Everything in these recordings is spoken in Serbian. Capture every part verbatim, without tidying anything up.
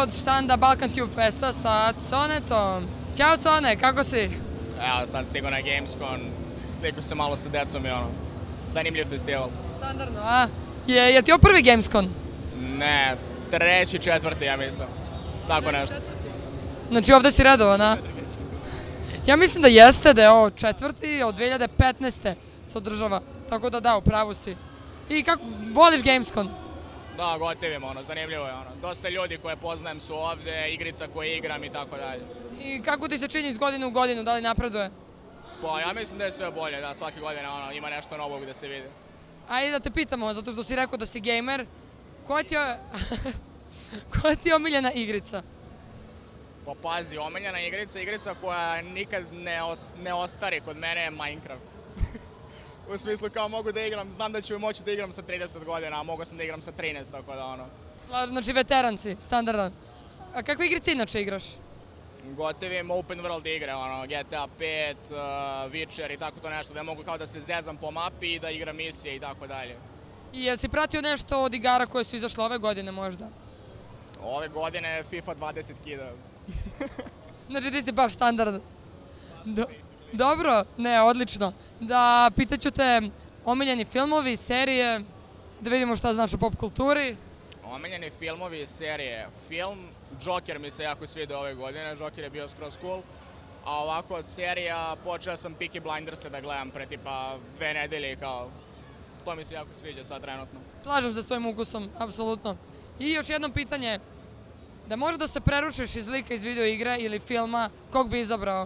od štanda Balkan Tube Festa sa Conetom. Ćao Cone, kako si? Evo, sad stigo na Gamescom, sliku se malo sa decom i ono, zanimljiv festival. Standardno, a? Je, je ti ovo prvi Gamescom? Ne, treći, četvrti, ja mislim. Tako nešto. Znači ovdje si redovan, a? Ja mislim da jeste, da je ovo četvrti od dve hiljade petnaeste se održava, tako da da, u pravu si. I kako, voliš Gamescom? Da, gotivim, ono, zanimljivo je, ono. Dosta ljudi koje poznajem su ovde, igrica koje igram i tako dalje. I kako ti se čini iz godine u godinu, da li napreduje? Pa ja mislim da je sve bolje, da svake godine ono, ima nešto novo gde se vidi. Ajde da te pitamo, zato što si rekao da si gamer, koja ti je, koja ti je omiljena igrica? Pa pazi, omiljena igrica, igrica koja nikad ne, os, ne ostari kod mene je Minecraft. U smislu kao mogu da igram, znam da ću moći da igram sa trideset godina, a mogu sam da igram sa trinaest, tako da ono. Znači veteran si, standardan. A kakve igrice inače igraš? Gotivim open world igre, ono, G T A pet, uh, Witcher i tako to nešto, da mogu kao da se zezam po mapi i da igram misije i tako dalje. I jesi pratio nešto od igara koje su izašle ove godine možda? Ove godine FIFA dvadeset kida. Znači ti si baš standard. Do, dobro, ne, odlično. Da, pitaću te omiljeni filmovi, serije, da vidimo šta znaš o pop kulturi. Omiljeni filmovi i serije. Film Joker mi se jako svidio ove godine, Joker je bio skroz cool. A ovako od serija počeo sam Peaky Blinderse da gledam pre tipa dve nedelje i kao, to mi se jako sviđa sad trenutno. Slažem se s tvojim ukusom, apsolutno. I još jedno pitanje, da može da se prerušiš iz lika iz video igre ili filma, kog bi izabrao?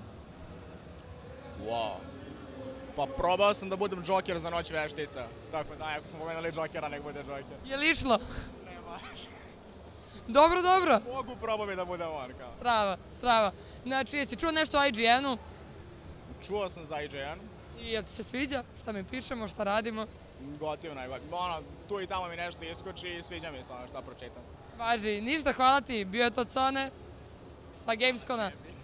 Wow. Pa probao sam da budem Joker za Noć veštica, tako da ako smo pomenuli Jokera, nek bude Joker. Je li išlo? Ne baš. Dobro, dobro. Mogu probao bi da budem on kao. Strava, strava. Znači, jesi čuo nešto o I G N-u? Čuo sam za I G N. I jel ti se sviđa? Šta mi pišemo, šta radimo? Gotivno je, gotivno. Ono, tu i tamo mi nešto iskoči i sviđa mi se ono šta pročitam. Važi, ništa, hvala ti. Bio je to Cone sa Gamescona.